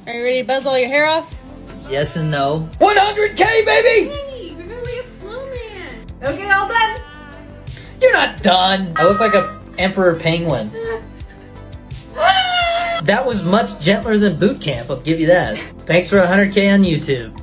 Are you ready to buzz all your hair off? Yes and no. 100K, baby! Hey, we're gonna make a flow man. Okay, all done. You're not done. I look like a emperor penguin. That was much gentler than boot camp, I'll give you that. Thanks for 100K on YouTube.